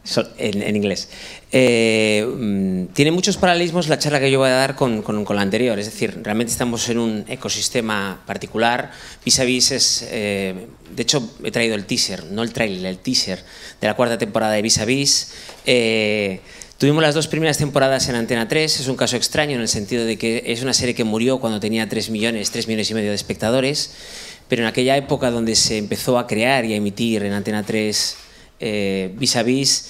En inglés. Tiene muchos paralelismos la charla que yo voy a dar con la anterior. Es decir, realmente estamos en un ecosistema particular. Vis a Vis es... de hecho, he traído el teaser, no el tráiler, el teaser de la 4ª temporada de Vis a Vis. Tuvimos las 2 primeras temporadas en Antena 3. Es un caso extraño en el sentido de que es una serie que murió cuando tenía 3 millones y medio de espectadores. Pero en aquella época donde se empezó a crear y a emitir en Antena 3 Vis a Vis,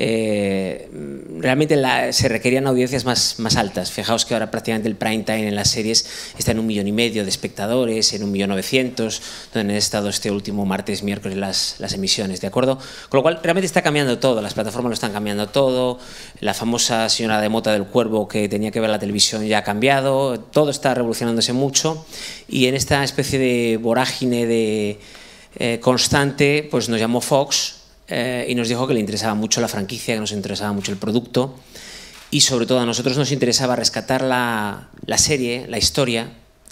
realmente se requerían audiencias más altas. Fijaos que ahora prácticamente el prime time en las series está en 1,5 millones de espectadores, en 1.900.000, donde han estado este último martes, miércoles las emisiones, ¿de acuerdo? Con lo cual realmente está cambiando todo, las plataformas lo están cambiando todo, la famosa señora de Mota del Cuervo que tenía que ver la televisión ya ha cambiado, todo está revolucionándose mucho y en esta especie de vorágine constante pues nos llamó Fox y nos dijo que le interesaba mucho la franquicia, que nos interesaba mucho el producto y sobre todo a nosotros nos interesaba rescatar la serie, la historia,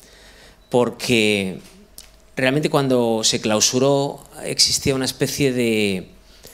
porque realmente cuando se clausuró existía una especie de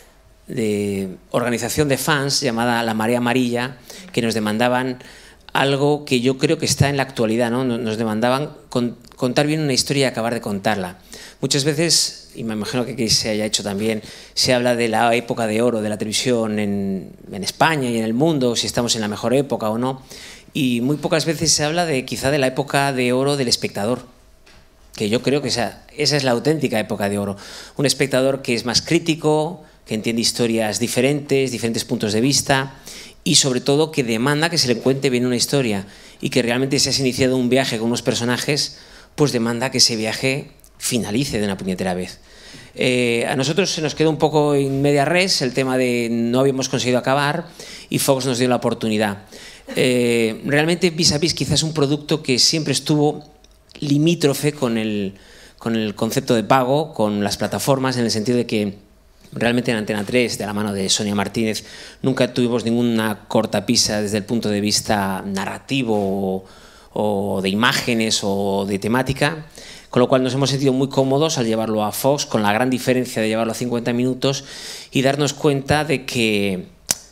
organización de fans llamada La Marea Amarilla que nos demandaban algo que yo creo que está en la actualidad, ¿no? Nos demandaban contar bien una historia y acabar de contarla. Muchas veces, y me imagino que aquí se haya hecho también, se habla de la época de oro de la televisión en España y en el mundo, si estamos en la mejor época o no, y muy pocas veces se habla quizá de la época de oro del espectador, que yo creo que esa es la auténtica época de oro. Un espectador que es más crítico, que entiende historias diferentes puntos de vista y sobre todo que demanda que se le cuente bien una historia y que realmente si has iniciado un viaje con unos personajes, pues demanda que ese viaje finalice de una puñetera vez. A nosotros se nos quedó un poco en media res el tema de no habíamos conseguido acabar y Fox nos dio la oportunidad. Realmente Vis a Vis quizás es un producto que siempre estuvo limítrofe con el concepto de pago, con las plataformas, en el sentido de que realmente en Antena 3, de la mano de Sonia Martínez, nunca tuvimos ninguna cortapisa desde el punto de vista narrativo o de imágenes o de temática, con lo cual nos hemos sentido muy cómodos al llevarlo a Fox, con la gran diferencia de llevarlo a 50 minutos y darnos cuenta de que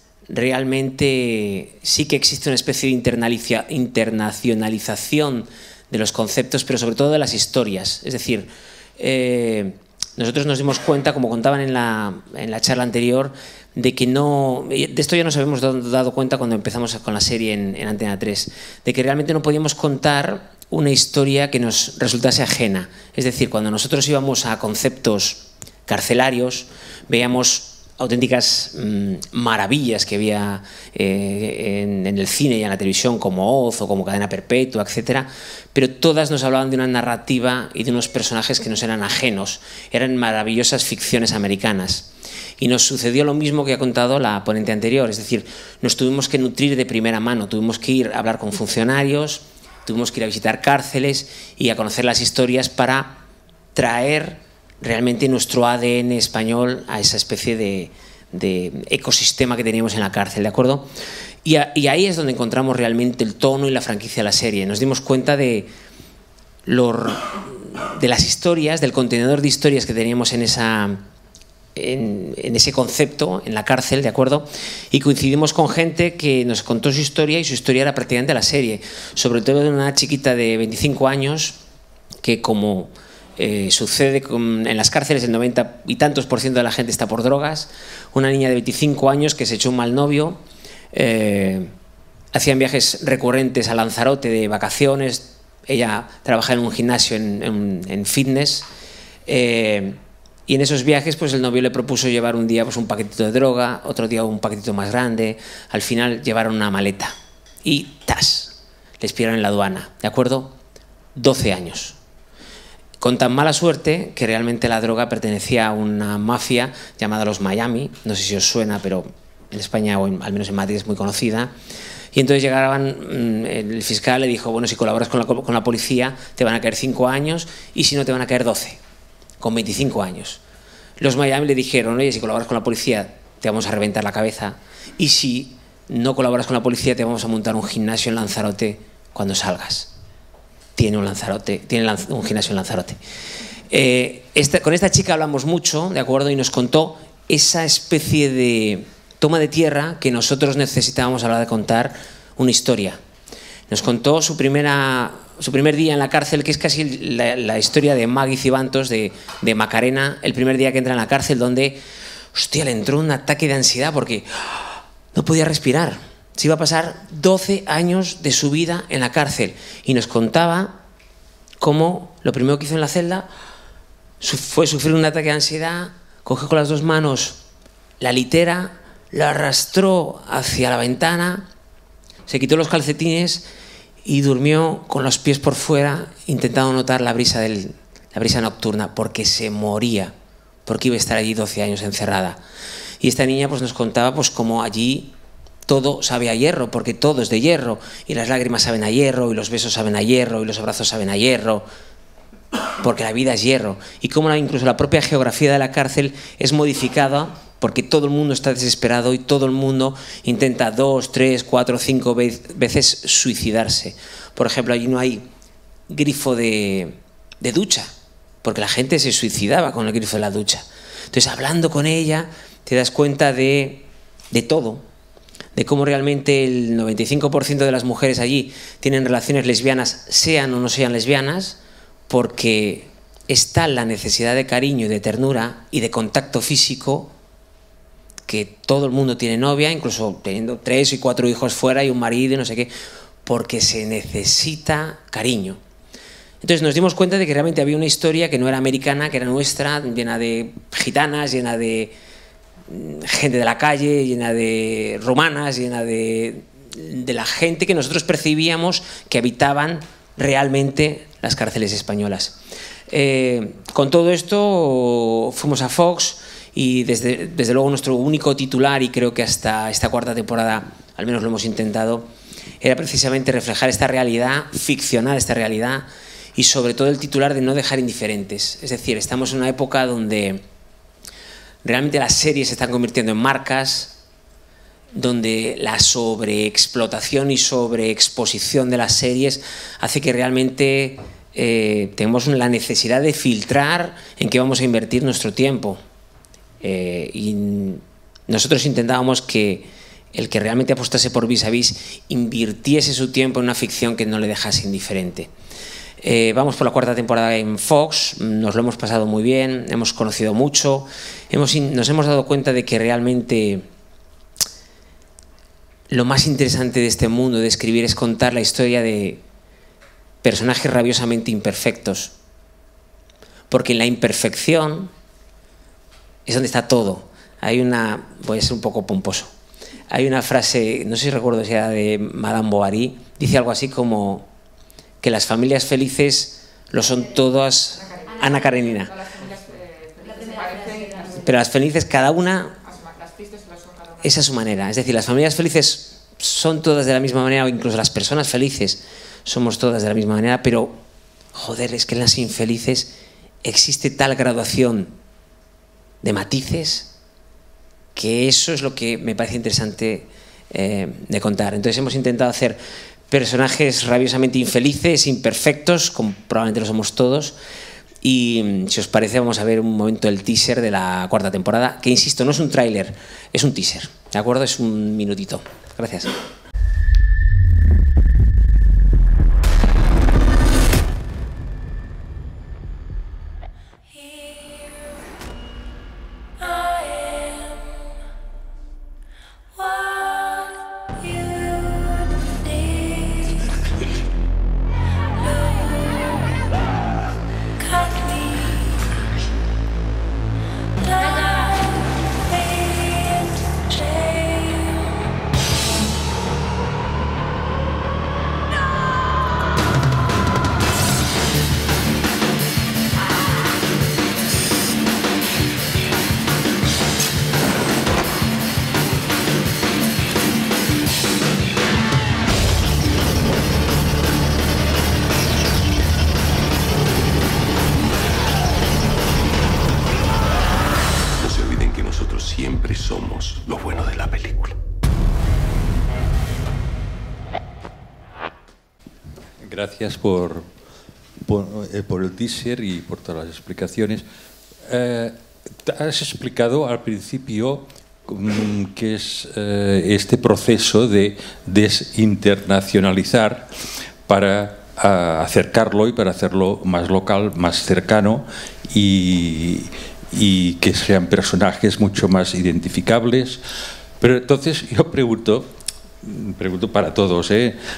realmente sí que existe una especie de internacionalización de los conceptos, pero sobre todo de las historias. Es decir, nosotros nos dimos cuenta, como contaban en la charla anterior, de que de esto ya nos habíamos dado cuenta cuando empezamos con la serie en Antena 3, de que realmente no podíamos contar una historia que nos resultase ajena. Es decir, cuando nosotros íbamos a conceptos carcelarios, veíamos auténticas maravillas que había en el cine y en la televisión, como Oz o como Cadena Perpetua, etcétera, pero todas nos hablaban de una narrativa y de unos personajes que nos eran ajenos, eran maravillosas ficciones americanas. Y nos sucedió lo mismo que ha contado la ponente anterior, es decir, nos tuvimos que nutrir de primera mano, tuvimos que ir a hablar con funcionarios, tuvimos que ir a visitar cárceles y a conocer las historias para traer realmente nuestro ADN español a esa especie de ecosistema que teníamos en la cárcel, ¿de acuerdo? Y ahí es donde encontramos realmente el tono y la franquicia de la serie. Nos dimos cuenta de las historias, del contenedor de historias que teníamos en ese concepto, en la cárcel, ¿de acuerdo? Y coincidimos con gente que nos contó su historia y su historia era prácticamente la serie. Sobre todo de una chiquita de 25 años que, como sucede en las cárceles, el 90 y tantos % de la gente está por drogas. Una niña de 25 años que se echó un mal novio, hacían viajes recurrentes a Lanzarote de vacaciones, ella trabaja en un gimnasio en fitness, y en esos viajes pues el novio le propuso llevar un día pues un paquetito de droga, otro día un paquetito más grande, al final llevaron una maleta y ¡tas!, les pillaron en la aduana, ¿de acuerdo? 12 años. Con tan mala suerte que realmente la droga pertenecía a una mafia llamada los Miami, no sé si os suena, pero en España o al menos en Madrid es muy conocida. Y entonces llegaban, el fiscal le dijo, bueno, si colaboras con la policía te van a caer 5 años y si no te van a caer 12, con 25 años. Los Miami le dijeron, oye, si colaboras con la policía te vamos a reventar la cabeza y si no colaboras con la policía te vamos a montar un gimnasio en Lanzarote cuando salgas. Tiene un gimnasio en Lanzarote. Con esta chica hablamos mucho, ¿de acuerdo? Y nos contó esa especie de toma de tierra que nosotros necesitábamos a la hora de contar una historia. Nos contó su primer día en la cárcel, que es casi la historia de Maggie Cibantos, de Macarena, el primer día que entra en la cárcel, donde, hostia, le entró un ataque de ansiedad porque no podía respirar. Se iba a pasar 12 años de su vida en la cárcel. Y nos contaba cómo lo primero que hizo en la celda fue sufrir un ataque de ansiedad, cogió con las dos manos la litera, la arrastró hacia la ventana, se quitó los calcetines y durmió con los pies por fuera, intentando notar la brisa nocturna, porque se moría, porque iba a estar allí 12 años encerrada. Y esta niña pues, nos contaba pues, cómo allí todo sabe a hierro, porque todo es de hierro, y las lágrimas saben a hierro, y los besos saben a hierro, y los abrazos saben a hierro, porque la vida es hierro. Y cómo incluso la propia geografía de la cárcel es modificada porque todo el mundo está desesperado y todo el mundo intenta 2, 3, 4, 5 veces suicidarse. Por ejemplo, allí no hay grifo de ducha, porque la gente se suicidaba con el grifo de la ducha. Entonces, hablando con ella, te das cuenta de todo, de cómo realmente el 95% de las mujeres allí tienen relaciones lesbianas, sean o no sean lesbianas, porque está la necesidad de cariño y de ternura y de contacto físico, que todo el mundo tiene novia, incluso teniendo 3 y 4 hijos fuera y un marido y no sé qué, porque se necesita cariño. Entonces nos dimos cuenta de que realmente había una historia que no era americana, que era nuestra, llena de gitanas, llena de gente de la calle, llena de rumanas, llena de la gente que nosotros percibíamos que habitaban realmente las cárceles españolas. Con todo esto fuimos a Fox y desde luego nuestro único titular, y creo que hasta esta 4ª temporada al menos lo hemos intentado, era precisamente reflejar esta realidad, ficcionar esta realidad, y sobre todo el titular de no dejar indiferentes. Es decir, estamos en una época donde realmente las series se están convirtiendo en marcas, donde la sobreexplotación y sobreexposición de las series hace que realmente tenemos la necesidad de filtrar en qué vamos a invertir nuestro tiempo. Y nosotros intentábamos que el que realmente apostase por Vis a Vis invirtiese su tiempo en una ficción que no le dejase indiferente. Vamos por la 4ª temporada en Fox, nos lo hemos pasado muy bien, hemos conocido mucho, nos hemos dado cuenta de que realmente lo más interesante de este mundo de escribir es contar la historia de personajes rabiosamente imperfectos, porque en la imperfección es donde está todo. Voy a ser un poco pomposo, hay una frase, no sé si recuerdo si era de Madame Bovary, dice algo así como que las familias felices lo son todas. Ana Karenina. Pero las felices cada una es a su manera. Es decir, las familias felices son todas de la misma manera, o incluso las personas felices somos todas de la misma manera, pero joder, es que en las infelices existe tal graduación de matices que eso es lo que me parece interesante de contar. Entonces hemos intentado hacer personajes rabiosamente infelices, imperfectos, como probablemente lo somos todos, y si os parece vamos a ver un momento del teaser de la 4ª temporada, que insisto, no es un tráiler, es un teaser, ¿de acuerdo? Es un minutito. Gracias. Siempre somos lo bueno de la película. Gracias por el teaser y por todas las explicaciones. Has explicado al principio que es este proceso de desinternacionalizar para acercarlo y para hacerlo más local, más cercano y que sean personajes mucho más identificables. Pero entonces yo pregunto para todos,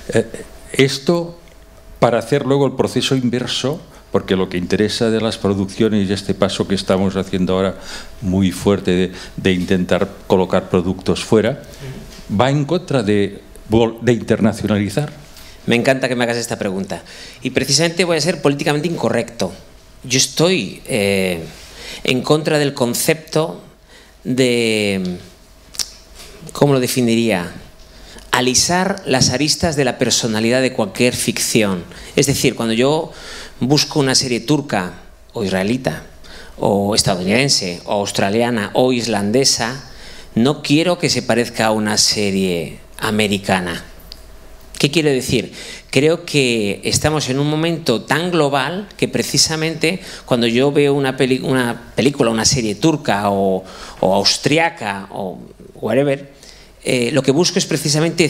esto para hacer luego el proceso inverso, porque lo que interesa de las producciones y este paso que estamos haciendo ahora muy fuerte de intentar colocar productos fuera, va en contra de internacionalizar. Me encanta que me hagas esta pregunta. Y precisamente voy a ser políticamente incorrecto. Yo estoy en contra del concepto de, ¿cómo lo definiría? Alisar las aristas de la personalidad de cualquier ficción. Es decir, cuando yo busco una serie turca o israelita o estadounidense o australiana o islandesa, no quiero que se parezca a una serie americana. ¿Qué quiero decir? Creo que estamos en un momento tan global que precisamente cuando yo veo una película, una serie turca o austriaca o whatever, lo que busco es precisamente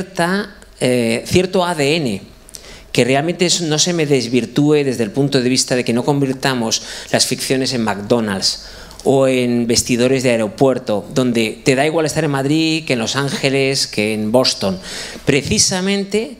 cierto ADN, que realmente no se me desvirtúe desde el punto de vista de que no convirtamos las ficciones en McDonald's o en vestidores de aeropuerto, donde te da igual estar en Madrid que en Los Ángeles, que en Boston. Precisamente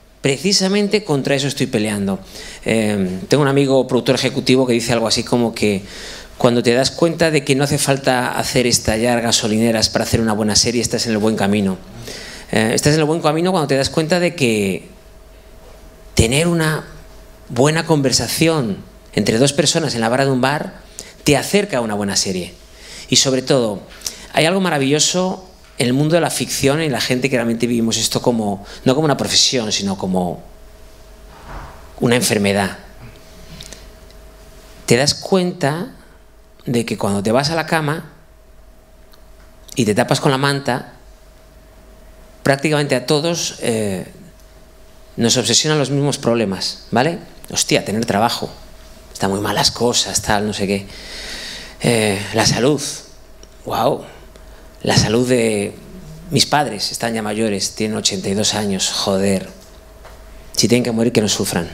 contra eso estoy peleando. Tengo un amigo productor ejecutivo que dice algo así como que cuando te das cuenta de que no hace falta hacer estallar gasolineras para hacer una buena serie, estás en el buen camino. Estás en el buen camino cuando te das cuenta de que tener una buena conversación entre dos personas en la barra de un bar te acerca a una buena serie. Y sobre todo, hay algo maravilloso en el mundo de la ficción y en la gente que realmente vivimos esto como, no como una profesión, sino como una enfermedad. Te das cuenta de que cuando te vas a la cama y te tapas con la manta, prácticamente a todos nos obsesionan los mismos problemas, ¿vale? Hostia, tener trabajo, están muy malas cosas, tal, no sé qué. La salud, wow. La salud de mis padres, están ya mayores, tienen 82 años, joder. Si tienen que morir, que no sufran.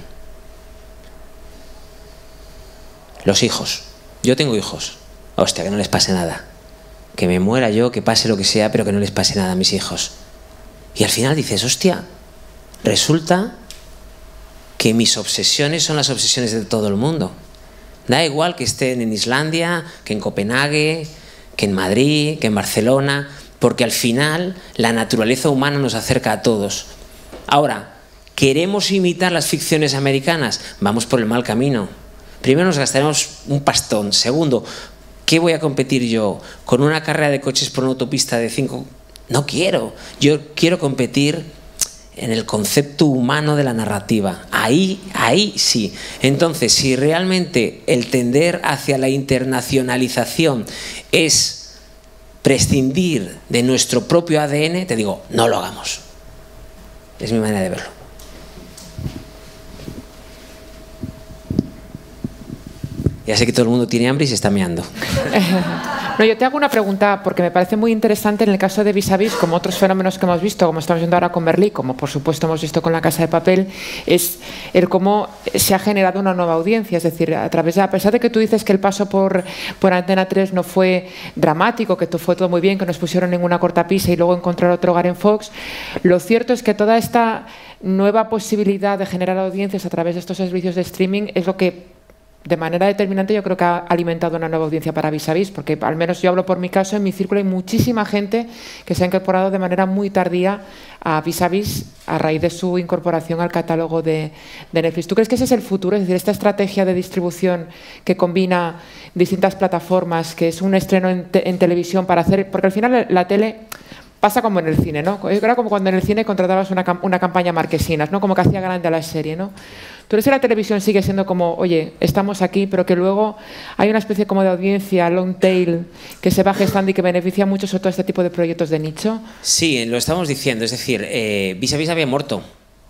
Los hijos. Yo tengo hijos. Hostia, que no les pase nada. Que me muera yo, que pase lo que sea, pero que no les pase nada a mis hijos. Y al final dices, hostia, resulta que mis obsesiones son las obsesiones de todo el mundo. Da igual que estén en Islandia, que en Copenhague, que en Madrid, que en Barcelona, porque al final la naturaleza humana nos acerca a todos. Ahora, ¿queremos imitar las ficciones americanas? Vamos por el mal camino. Primero nos gastaremos un pastón. Segundo, ¿qué voy a competir yo? ¿Con una carrera de coches por una autopista de 5? No quiero. Yo quiero competir en el concepto humano de la narrativa. Ahí sí. Entonces, si realmente el tender hacia la internacionalización es prescindir de nuestro propio ADN, te digo, no lo hagamos. Es mi manera de verlo. Ya sé que todo el mundo tiene hambre y se está meando. No, yo te hago una pregunta porque me parece muy interesante en el caso de Vis a Vis, como otros fenómenos que hemos visto, como estamos viendo ahora con Merlí, como por supuesto hemos visto con La Casa de Papel, es el cómo se ha generado una nueva audiencia. Es decir, a pesar de que tú dices que el paso por Antena 3 no fue dramático, que fue todo muy bien, que nos pusieron en una cortapisa y luego encontrar otro hogar en Fox, lo cierto es que toda esta nueva posibilidad de generar audiencias a través de estos servicios de streaming es lo que de manera determinante yo creo que ha alimentado una nueva audiencia para Vis a Vis, porque al menos yo hablo por mi caso, en mi círculo hay muchísima gente que se ha incorporado de manera muy tardía a Vis a Vis a raíz de su incorporación al catálogo de Netflix. ¿Tú crees que ese es el futuro? Es decir, esta estrategia de distribución que combina distintas plataformas, que es un estreno en televisión para hacer... Porque al final la tele... Pasa como en el cine, ¿no? Era como cuando en el cine contratabas una campaña Marquesinas, ¿no? Como que hacía grande a la serie, ¿no? Tú crees que la televisión sigue siendo como, oye, estamos aquí, pero que luego hay una especie como de audiencia long tail que se va gestando y que beneficia mucho sobre todo este tipo de proyectos de nicho. Sí, lo estamos diciendo. Es decir, Vis a Vis había muerto.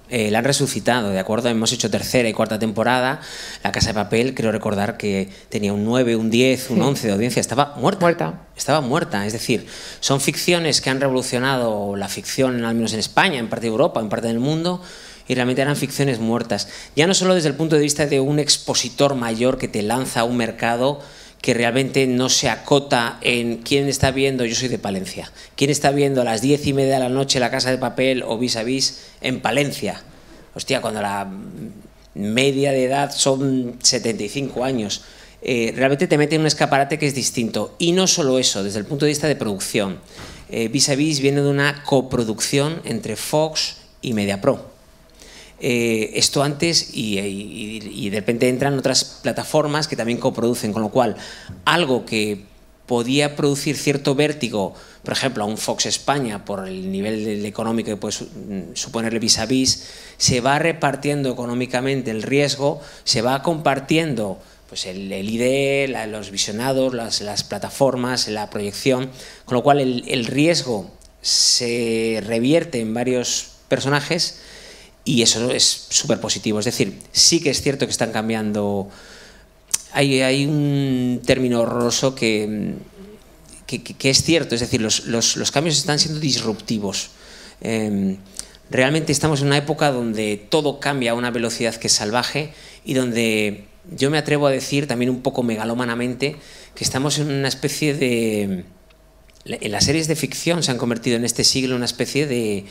la han resucitado, ¿de acuerdo? Hemos hecho tercera y cuarta temporada. La Casa de Papel, creo recordar que tenía un 9, un 10, un 11 de audiencia. Estaba muerta. Estaba muerta. Es decir, son ficciones que han revolucionado la ficción, al menos en España, en parte de Europa, en parte del mundo, y realmente eran ficciones muertas. Ya no solo desde el punto de vista de un expositor mayor que te lanza a un mercado que realmente no se acota en quién está viendo, yo soy de Palencia, quién está viendo a las 10:30 de la noche La Casa de Papel o Vis a Vis en Palencia. Hostia, cuando la media de edad son 75 años. Realmente te mete en un escaparate que es distinto. Y no solo eso, desde el punto de vista de producción. Vis a Vis viene de una coproducción entre Fox y Mediapro. Esto antes y de repente entran otras plataformas que también coproducen, con lo cual algo que podía producir cierto vértigo, por ejemplo a un Fox España por el nivel económico que puede suponerle Vis a Vis, se va repartiendo económicamente el riesgo, se va compartiendo pues el ID, los visionados, las plataformas, la proyección, con lo cual el riesgo se revierte en varios personajes. Y eso es súper positivo. Es decir, sí que es cierto que están cambiando. Hay un término horroroso que es cierto. Es decir, los cambios están siendo disruptivos. Realmente estamos en una época donde todo cambia a una velocidad que es salvaje y donde yo me atrevo a decir, también un poco megalómanamente, que estamos en una especie de... Las series de ficción se han convertido en este siglo en una especie de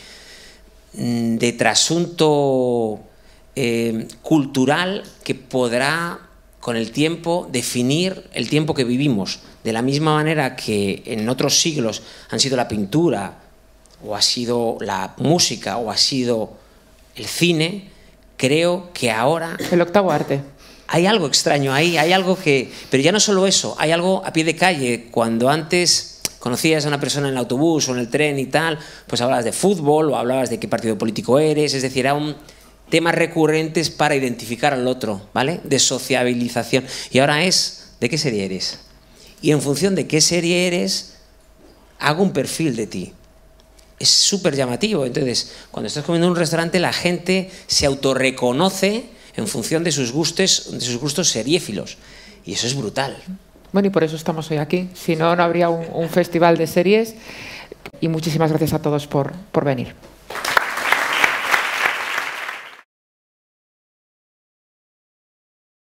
trasunto cultural que podrá con el tiempo definir el tiempo que vivimos, de la misma manera que en otros siglos han sido la pintura o ha sido la música o ha sido el cine. Creo que ahora el octavo arte. Hay algo extraño ahí, hay algo que... Pero ya no solo eso, hay algo a pie de calle. Cuando antes conocías a una persona en el autobús o en el tren y tal, pues hablabas de fútbol o hablabas de qué partido político eres, es decir, eran temas recurrentes para identificar al otro, ¿vale? De sociabilización. Y ahora es, ¿de qué serie eres? Y en función de qué serie eres, hago un perfil de ti. Es súper llamativo. Entonces, cuando estás comiendo en un restaurante, la gente se autorreconoce en función de sus gustos seriéfilos. Y eso es brutal. Bueno, y por eso estamos hoy aquí. Si no, no habría un festival de series. Y muchísimas gracias a todos por venir.